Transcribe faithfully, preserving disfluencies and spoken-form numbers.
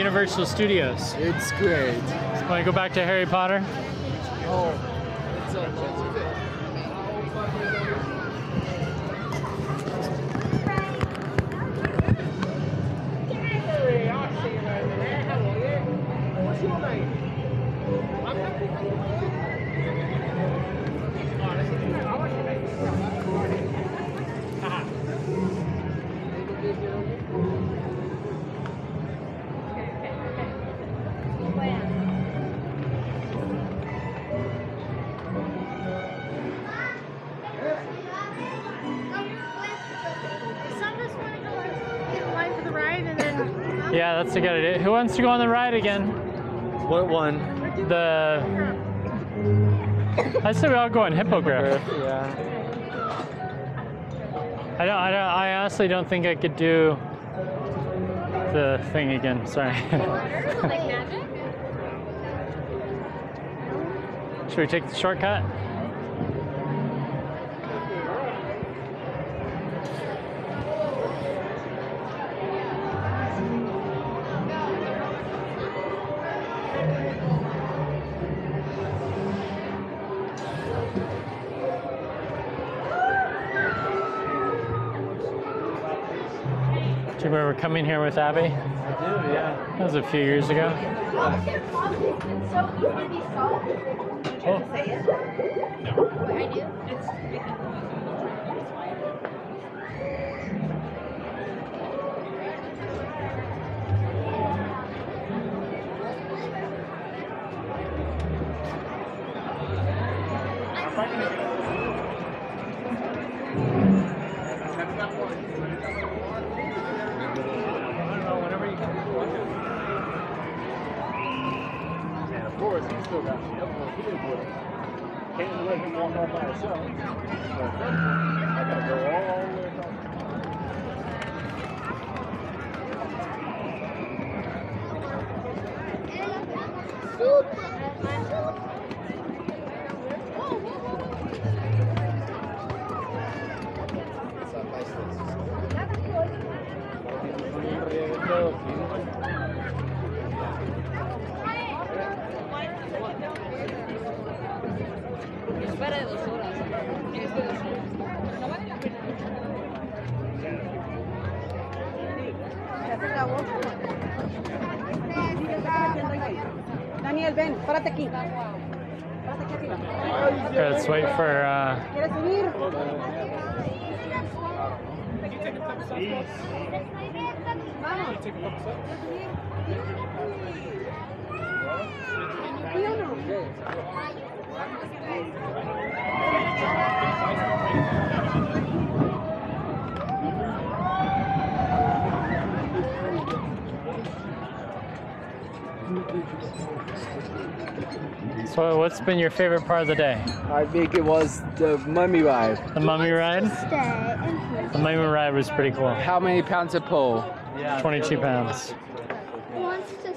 Universal Studios? It's great. Want to go back to Harry Potter? Oh, it's a What's your name? I'm happy. Yeah, that's a good idea. Who wants to go on the ride again? What one? The... I said we all go on Hippogriff. Yeah. I don't, I don't, I honestly don't think I could do the thing again, sorry. Should we take the shortcut? Do you remember coming here with Abby? I do, yeah. That was a few years ago. Oh. I do. Still got me up on the with him. Can't let him walk off by himself. So I gotta go all the way across. Daniel, ven, párate aquí. Okay, let's wait for. Uh... ¿Quieres subir? So, what's been your favorite part of the day? I think it was the mummy ride. The mummy ride? The mummy ride was pretty cool. How many pounds of pole? twenty-two pounds. Who wants to